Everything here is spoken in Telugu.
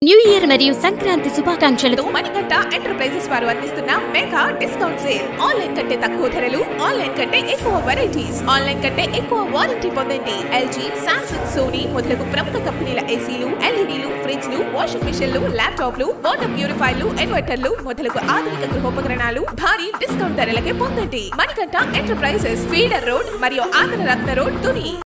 న్యూ ఇయర్ మరియు సంక్రాంతి శుభాకాంక్షలతో మణికంఠ ఎంటర్ప్రైజెస్ వారు అందిస్తున్న మెగా డిస్కౌంట్ సేల్. ఆన్లైన్ కంటే తక్కువ ధరలు, ఆన్లైన్ కంటే ఎక్కువ వెరైటీస్, ఆన్లైన్ కంటే ఎక్కువ వారంటీ పొందండి. ఎల్జీ, సామ్సంగ్, సోనీ మొదలగు ప్రముఖ కంపెనీల ఏసీలు, ఎల్ఈడీలు, ఫ్రిడ్జ్లు, వాషింగ్ మిషన్లు, ల్యాప్టాప్లు, వాటర్ ప్యూరిఫైర్లు, ఇన్వర్టర్లు మొదలగు ఆధునిక గృహోపకరణాలు భారీ డిస్కౌంట్ ధరలకే పొందండి. మణికంఠ ఎంటర్ప్రైజెస్, ఫీడర్ రోడ్ మరియు ఆంధ్ర రత్న రోడ్, తుని.